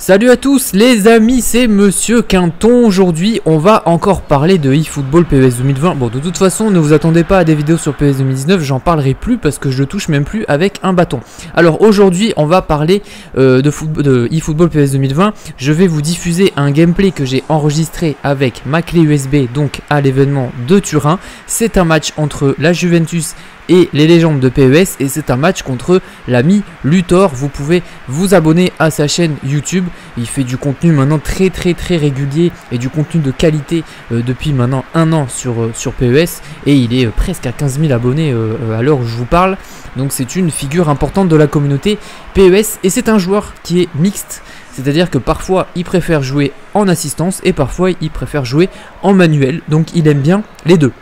Salut à tous les amis, c'est Monsieur Quinton. Aujourd'hui on va encore parler de eFootball PES 2020. Bon, de toute façon ne vous attendez pas à des vidéos sur PES 2019, j'en parlerai plus parce que je le touche même plus avec un bâton. Alors aujourd'hui on va parler de eFootball PES 2020. Je vais vous diffuser un gameplay que j'ai enregistré avec ma clé USB, donc à l'événement de Turin. C'est un match entre la Juventus et les légendes de PES, et c'est un match contre l'ami Luthor. Vous pouvez vous abonner à sa chaîne YouTube. Il fait du contenu maintenant très régulier et du contenu de qualité depuis maintenant un an sur PES, et il est presque à 15 000 abonnés à l'heure où je vous parle. Donc c'est une figure importante de la communauté PES, et c'est un joueur qui est mixte. C'est-à-dire que parfois il préfère jouer en assistance et parfois il préfère jouer en manuel. Donc il aime bien les deux.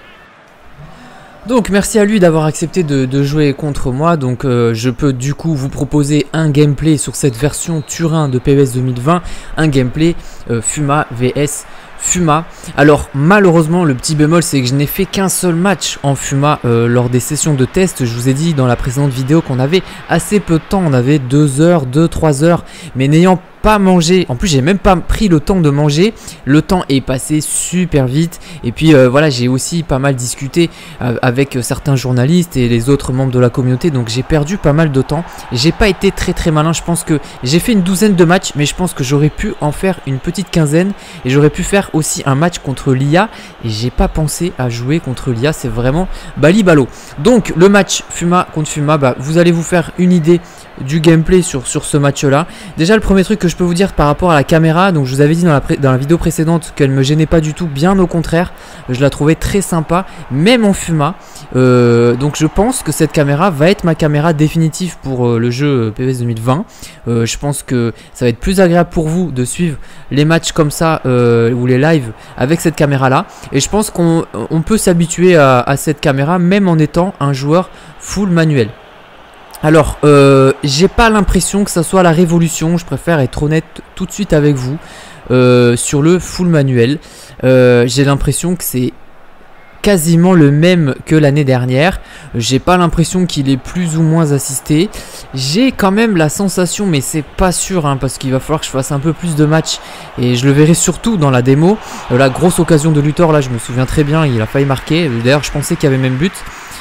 Donc merci à lui d'avoir accepté de jouer contre moi. Donc je peux du coup vous proposer un gameplay sur cette version Turin de PES 2020. Un gameplay Fuma vs Fuma. Alors malheureusement le petit bémol, c'est que je n'ai fait qu'un seul match en Fuma lors des sessions de test. Je vous ai dit dans la précédente vidéo qu'on avait assez peu de temps. On avait 2 heures, 2-3 heures. Mais n'ayant pas mangé, en plus j'ai même pas pris le temps de manger, le temps est passé super vite. Et puis voilà, j'ai aussi pas mal discuté avec certains journalistes et les autres membres de la communauté, donc j'ai perdu pas mal de temps. J'ai pas été très malin. Je pense que j'ai fait une douzaine de matchs, mais je pense que j'aurais pu en faire une petite quinzaine, et j'aurais pu faire aussi un match contre l'IA, et j'ai pas pensé à jouer contre l'IA. C'est vraiment bali-balo. Donc le match Fuma contre Fuma, vous allez vous faire une idée du gameplay sur ce match là. Déjà le premier truc que je peux vous dire par rapport à la caméra, donc je vous avais dit dans la vidéo précédente qu'elle me gênait pas du tout, bien au contraire, je la trouvais très sympa même en Fuma. Donc je pense que cette caméra va être ma caméra définitive pour le jeu PES 2020. Je pense que ça va être plus agréable pour vous de suivre les matchs comme ça ou les lives avec cette caméra là, et je pense qu'on peut s'habituer à cette caméra même en étant un joueur full manuel. Alors, j'ai pas l'impression que ça soit la révolution. Je préfère être honnête tout de suite avec vous sur le full manuel. J'ai l'impression que c'est quasiment le même que l'année dernière. J'ai pas l'impression qu'il est plus ou moins assisté. J'ai quand même la sensation, mais c'est pas sûr parce qu'il va falloir que je fasse un peu plus de matchs, et je le verrai surtout dans la démo. La grosse occasion de Luthor là, je me souviens très bien, il a failli marquer. D'ailleurs, je pensais qu'il y avait même but.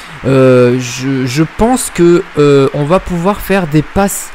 Je pense que on va pouvoir faire des passes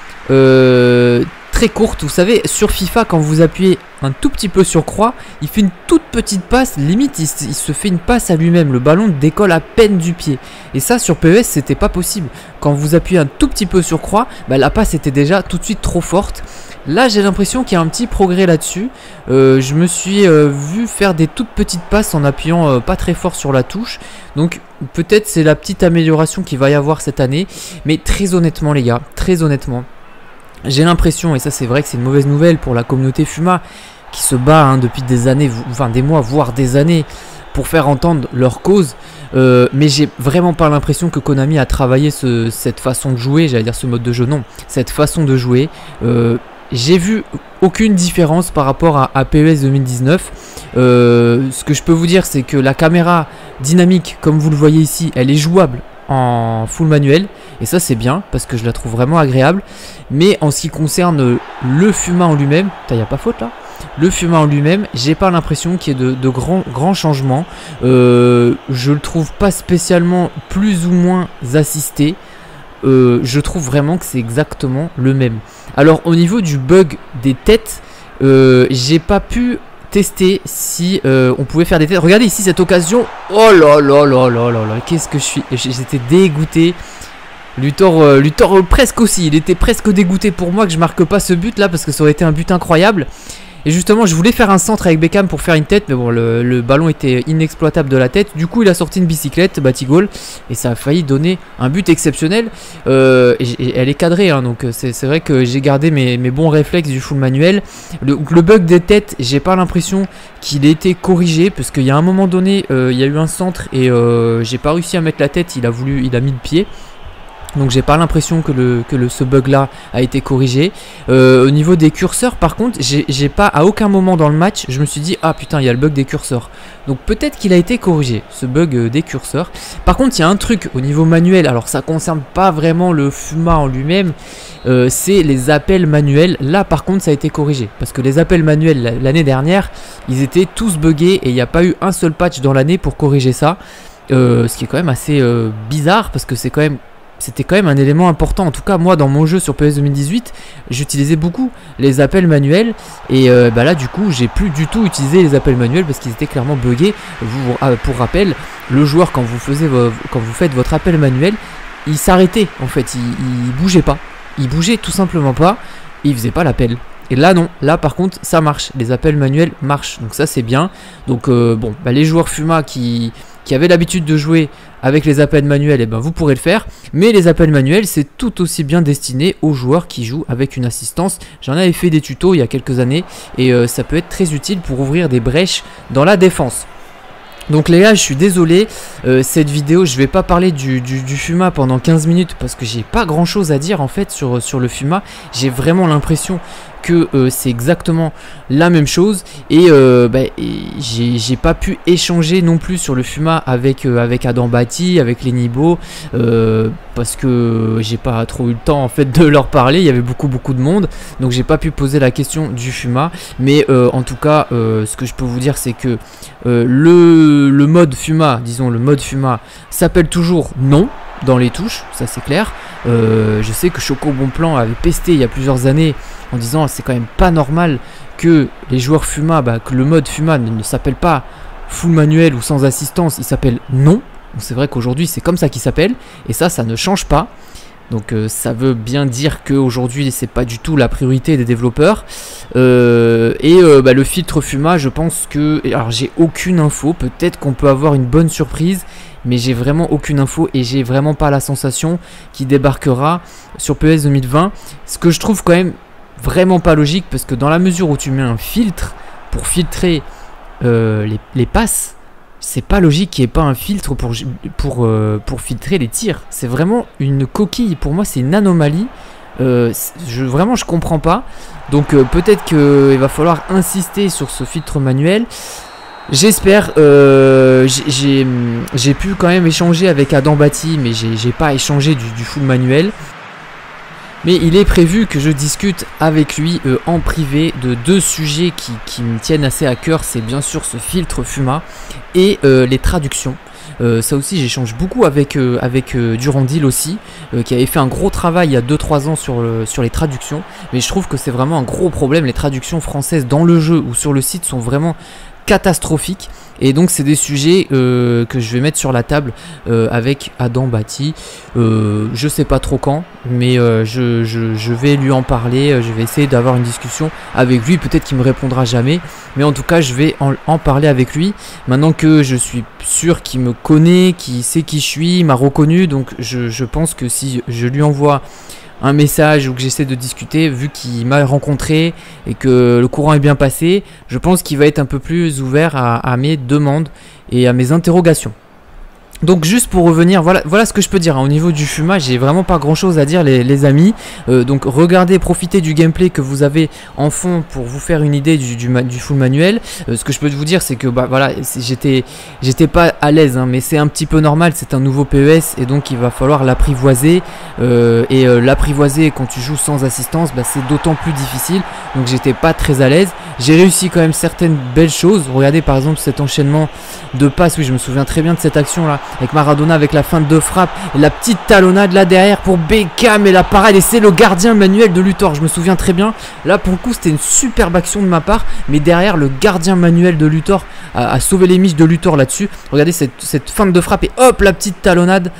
très courtes. Vous savez, sur FIFA, quand vous appuyez un tout petit peu sur croix, il fait une toute petite passe, limite il se fait une passe à lui-même, le ballon décolle à peine du pied. Et ça sur PES c'était pas possible. Quand vous appuyez un tout petit peu sur croix, la passe était déjà tout de suite trop forte. Là j'ai l'impression qu'il y a un petit progrès là-dessus. Je me suis vu faire des toutes petites passes en appuyant pas très fort sur la touche. Donc peut-être c'est la petite amélioration qu'il va y avoir cette année. Mais très honnêtement les gars, très honnêtement, j'ai l'impression, et ça c'est vrai que c'est une mauvaise nouvelle pour la communauté Fuma, qui se bat depuis des années, enfin des mois, voire des années, pour faire entendre leur cause. Mais j'ai vraiment pas l'impression que Konami a travaillé cette façon de jouer, j'allais dire ce mode de jeu, non, cette façon de jouer. J'ai vu aucune différence par rapport à PES 2019. Ce que je peux vous dire, c'est que la caméra dynamique, comme vous le voyez ici, elle est jouable en full manuel, et ça c'est bien parce que je la trouve vraiment agréable. Mais en ce qui concerne le Fuma en lui-même, il n'y a pas faute là. Le Fuma en lui-même, j'ai pas l'impression qu'il y ait de grands changements. Je le trouve pas spécialement plus ou moins assisté. Je trouve vraiment que c'est exactement le même. Alors au niveau du bug des têtes, j'ai pas pu tester si on pouvait faire des têtes. Regardez ici cette occasion. Oh là là là là là là, qu'est-ce que je suis. J'étais dégoûté. Luthor presque aussi. Il était presque dégoûté pour moi que je marque pas ce but là, parce que ça aurait été un but incroyable. Et justement je voulais faire un centre avec Beckham pour faire une tête, mais bon le ballon était inexploitable de la tête. Du coup il a sorti une bicyclette, Batigol, et ça a failli donner un but exceptionnel. Et elle est cadrée donc c'est vrai que j'ai gardé mes bons réflexes du full manuel. Le bug des têtes, j'ai pas l'impression qu'il ait été corrigé, parce qu'il y a un moment donné il y a eu un centre et j'ai pas réussi à mettre la tête, il a mis le pied. Donc j'ai pas l'impression que ce bug là a été corrigé. Au niveau des curseurs par contre, j'ai pas à aucun moment dans le match je me suis dit ah putain il y a le bug des curseurs. Donc peut-être qu'il a été corrigé ce bug des curseurs. Par contre il y a un truc au niveau manuel, alors ça concerne pas vraiment le Fuma en lui-même, c'est les appels manuels. Là par contre ça a été corrigé parce que les appels manuels l'année dernière ils étaient tous buggés et il n'y a pas eu un seul patch dans l'année pour corriger ça. Ce qui est quand même assez bizarre parce que c'était quand même un élément important. En tout cas moi dans mon jeu sur PES 2018 j'utilisais beaucoup les appels manuels et là du coup j'ai plus du tout utilisé les appels manuels parce qu'ils étaient clairement buggés. Pour rappel, le joueur quand vous faites votre appel manuel, il s'arrêtait en fait, il bougeait pas, il bougeait tout simplement pas, et il faisait pas l'appel. Et là non, là par contre ça marche, les appels manuels marchent, donc ça c'est bien. Donc les joueurs Fuma qui avaient l'habitude de jouer avec les appels manuels, vous pourrez le faire. Mais les appels manuels c'est tout aussi bien destiné aux joueurs qui jouent avec une assistance. J'en avais fait des tutos il y a quelques années et ça peut être très utile pour ouvrir des brèches dans la défense. Donc les gars je suis désolé, cette vidéo je vais pas parler du Fuma pendant 15 minutes parce que j'ai pas grand chose à dire en fait sur le Fuma. J'ai vraiment l'impression que c'est exactement la même chose et j'ai pas pu échanger non plus sur le Fuma avec Adam Bati, avec les Nibo parce que j'ai pas trop eu le temps en fait de leur parler, il y avait beaucoup de monde, donc j'ai pas pu poser la question du Fuma. Mais en tout cas ce que je peux vous dire c'est que le mode Fuma, disons le mode Fuma s'appelle toujours non dans les touches, ça c'est clair. Je sais que Choco Bonplan avait pesté il y a plusieurs années en disant c'est quand même pas normal que les joueurs Fuma, que le mode Fuma ne s'appelle pas full manuel ou sans assistance, il s'appelle non. C'est vrai qu'aujourd'hui c'est comme ça qu'il s'appelle et ça ne change pas. Donc ça veut bien dire qu'aujourd'hui c'est pas du tout la priorité des développeurs. Le filtre Fuma, je pense que... Alors j'ai aucune info, peut-être qu'on peut avoir une bonne surprise, mais j'ai vraiment aucune info et j'ai vraiment pas la sensation qu'il débarquera sur PES 2020. Ce que je trouve quand même vraiment pas logique, parce que dans la mesure où tu mets un filtre pour filtrer les passes, c'est pas logique qu'il n'y ait pas un filtre pour filtrer les tirs. C'est vraiment une coquille, pour moi c'est une anomalie. Vraiment je comprends pas. Donc peut-être qu'il va falloir insister sur ce filtre manuel. J'espère. J'ai pu quand même échanger avec Adam Bati, mais j'ai pas échangé du full manuel. Mais il est prévu que je discute avec lui en privé de deux sujets qui me tiennent assez à cœur. C'est bien sûr ce filtre Fuma et les traductions. Ça aussi j'échange beaucoup avec Durandil aussi, qui avait fait un gros travail il y a 2-3 ans sur les traductions. Mais je trouve que c'est vraiment un gros problème. Les traductions françaises dans le jeu ou sur le site sont vraiment catastrophique, et donc c'est des sujets que je vais mettre sur la table avec Adam Bati. Je sais pas trop quand, mais je vais lui en parler. Je vais essayer d'avoir une discussion avec lui, peut-être qu'il me répondra jamais, mais en tout cas je vais en parler avec lui maintenant que je suis sûr qu'il me connaît, qu'il sait qui je suis, il m'a reconnu. Donc je pense que si je lui envoie un message ou que j'essaie de discuter, vu qu'il m'a rencontré et que le courant est bien passé, je pense qu'il va être un peu plus ouvert à mes demandes et à mes interrogations. Donc juste pour revenir, voilà ce que je peux dire, hein. Au niveau du Fuma, j'ai vraiment pas grand chose à dire les amis. Donc regardez, profitez du gameplay que vous avez en fond pour vous faire une idée du full manuel. Ce que je peux vous dire c'est que j'étais pas à l'aise, hein, mais c'est un petit peu normal, c'est un nouveau PES et donc il va falloir l'apprivoiser. L'apprivoiser quand tu joues sans assistance, c'est d'autant plus difficile. Donc j'étais pas très à l'aise. J'ai réussi quand même certaines belles choses. Regardez par exemple cet enchaînement de passes, oui je me souviens très bien de cette action là, avec Maradona, avec la feinte de frappe et la petite talonnade là derrière pour Beckham et la parade, et c'est le gardien Manuel de Luthor, je me souviens très bien. Là pour le coup c'était une superbe action de ma part, mais derrière le gardien Manuel de Luthor a sauvé les miches de Luthor là-dessus. Regardez cette feinte de frappe et hop la petite talonnade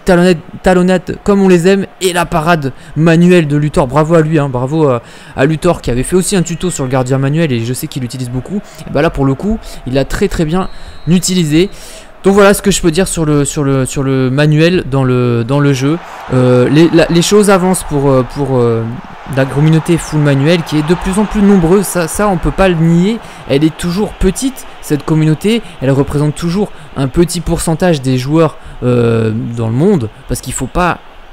comme on les aime, et la parade Manuel de Luthor. Bravo à lui, hein, bravo à Luthor qui avait fait aussi un tuto sur le gardien Manuel et je sais qu'il l'utilise beaucoup. Et là pour le coup il l'a très bien utilisé. Donc voilà ce que je peux dire sur le manuel dans le jeu. Les choses avancent pour la communauté full manuel qui est de plus en plus nombreuse. Ça on peut pas le nier. Elle est toujours petite cette communauté. Elle représente toujours un petit pourcentage des joueurs dans le monde, parce qu'il faut pas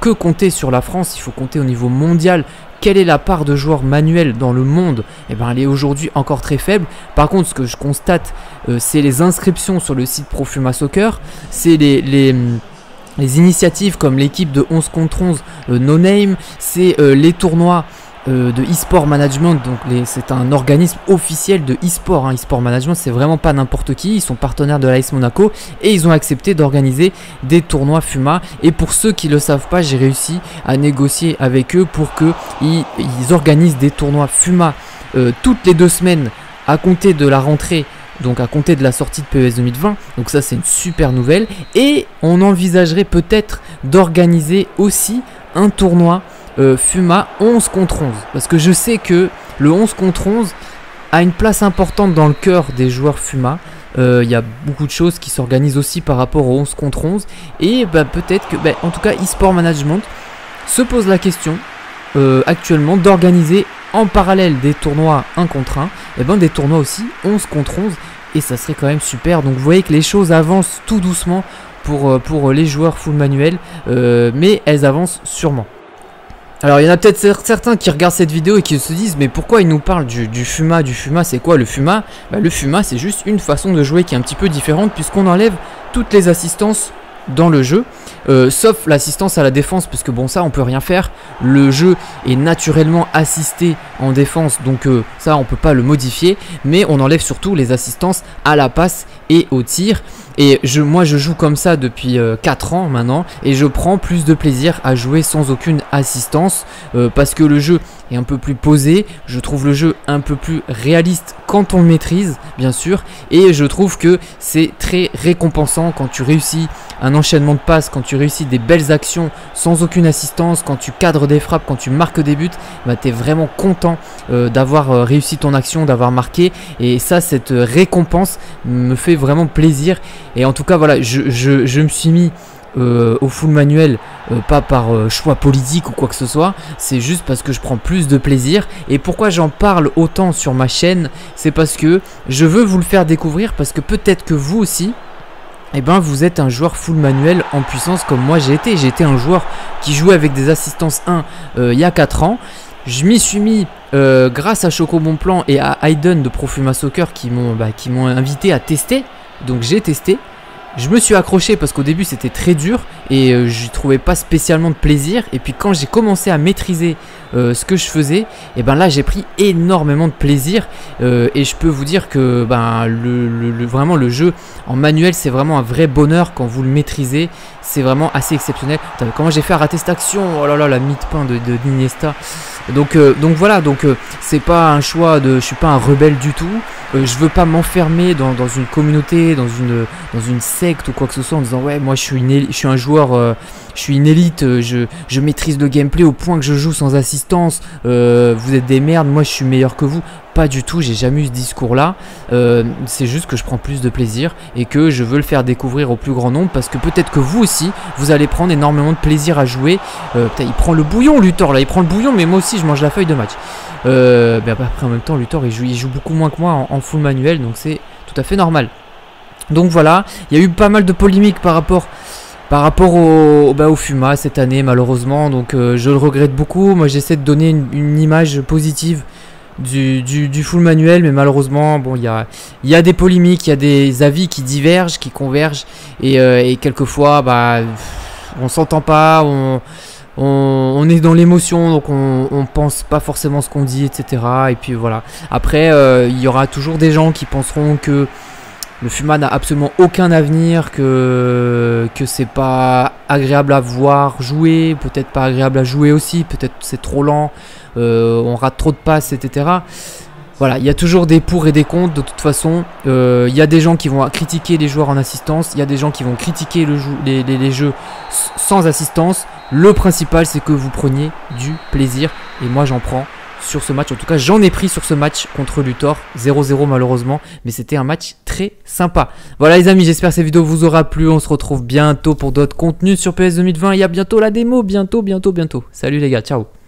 que compter sur la France, il faut compter au niveau mondial. Quelle est la part de joueurs manuels dans le monde? Eh ben, elle est aujourd'hui encore très faible. Par contre, ce que je constate, c'est les inscriptions sur le site Profuma Soccer, c'est les initiatives comme l'équipe de 11 contre 11 No Name, c'est les tournois de e-sport management. Donc c'est un organisme officiel de e-sport, hein. E-sport management, c'est vraiment pas n'importe qui. Ils sont partenaires de l'AS Monaco et ils ont accepté d'organiser des tournois FUMA. Et pour ceux qui le savent pas, j'ai réussi à négocier avec eux pour que ils organisent des tournois FUMA toutes les 2 semaines à compter de la rentrée, donc à compter de la sortie de PES 2020. Donc ça, c'est une super nouvelle. Et on envisagerait peut-être d'organiser aussi un tournoi FUMA 11 contre 11, parce que je sais que le 11 contre 11 a une place importante dans le cœur des joueurs FUMA. Il y a beaucoup de choses qui s'organisent aussi par rapport au 11 contre 11, et peut-être que, en tout cas, eSport Management se pose la question actuellement d'organiser en parallèle des tournois 1 contre 1, et des tournois aussi 11 contre 11, et ça serait quand même super. Donc vous voyez que les choses avancent tout doucement pour les joueurs full manuel, mais elles avancent sûrement. Alors il y en a peut-être certains qui regardent cette vidéo et qui se disent mais pourquoi il nous parle du FUMA? Du FUMA, c'est quoi le FUMA? Le FUMA, c'est juste une façon de jouer qui est un petit peu différente, puisqu'on enlève toutes les assistances dans le jeu, sauf l'assistance à la défense, parce que bon, ça on peut rien faire, le jeu est naturellement assisté en défense, donc ça on peut pas le modifier, mais on enlève surtout les assistances à la passe et au tir. Et moi je joue comme ça depuis 4 ans maintenant, et je prends plus de plaisir à jouer sans aucune assistance, parce que le jeu est un peu plus posé, je trouve le jeu un peu plus réaliste quand on le maîtrise bien sûr, et je trouve que c'est très récompensant quand tu réussis un enchaînement de passes, quand tu réussis des belles actions sans aucune assistance, quand tu cadres des frappes, quand tu marques des buts, tu es vraiment content d'avoir réussi ton action, d'avoir marqué, et ça, cette récompense me fait vraiment plaisir. Et en tout cas voilà, je me suis mis au full manuel, pas par choix politique ou quoi que ce soit, c'est juste parce que je prends plus de plaisir. Et pourquoi j'en parle autant sur ma chaîne, c'est parce que je veux vous le faire découvrir, parce que peut-être que vous aussi, vous êtes un joueur full manuel en puissance comme moi j'ai été. J'ai été un joueur qui jouait avec des assistances 1 il y a 4 ans. Je m'y suis mis grâce à Choco Bon Plan et à Aiden de Profuma Soccer qui m'ont invité à tester. Donc j'ai testé. Je me suis accroché parce qu'au début c'était très dur et je trouvais pas spécialement de plaisir. Et puis quand j'ai commencé à maîtriser ce que je faisais, et là j'ai pris énormément de plaisir, et je peux vous dire que vraiment le jeu en manuel, c'est vraiment un vrai bonheur quand vous le maîtrisez. C'est vraiment assez exceptionnel. Comment j'ai fait à rater cette action? Oh là là, la mi-de-pain de Iniesta. Donc voilà, c'est pas un choix je suis pas un rebelle du tout. Je veux pas m'enfermer dans une communauté, dans une secte ou quoi que ce soit en disant ouais, moi je suis un joueur, je suis une élite, je maîtrise le gameplay au point que je joue sans assistance, vous êtes des merdes, moi je suis meilleur que vous. Pas du tout, j'ai jamais eu ce discours là, c'est juste que je prends plus de plaisir et que je veux le faire découvrir au plus grand nombre, parce que peut-être que vous aussi vous allez prendre énormément de plaisir à jouer. Putain, il prend le bouillon Luthor là, il prend le bouillon, mais moi aussi je mange la feuille de match. Après en même temps Luthor il joue beaucoup moins que moi en full manuel, donc c'est tout à fait normal. Donc voilà, il y a eu pas mal de polémiques par rapport au FUMA cette année malheureusement, donc je le regrette beaucoup. Moi j'essaie de donner une image positive du full manuel, mais malheureusement bon, il y a des polémiques, il y a des avis qui divergent, qui convergent, et quelquefois on s'entend pas, on est dans l'émotion, donc on pense pas forcément ce qu'on dit, etc. Et puis voilà, après il y aura toujours des gens qui penseront que le FUMA n'a absolument aucun avenir, que c'est pas agréable à voir jouer, peut-être pas agréable à jouer aussi, peut-être c'est trop lent, on rate trop de passes, etc. Voilà, il y a toujours des pour et des contre. De toute façon, il y a des gens qui vont critiquer les joueurs en assistance, il y a des gens qui vont critiquer les jeux sans assistance. Le principal, c'est que vous preniez du plaisir, et moi j'en prends sur ce match. En tout cas, j'en ai pris sur ce match contre Luthor, 0-0 malheureusement, mais c'était un match très sympa. Voilà les amis, j'espère que cette vidéo vous aura plu. On se retrouve bientôt pour d'autres contenus sur PES 2020. Il y a bientôt la démo, bientôt. Salut les gars, ciao.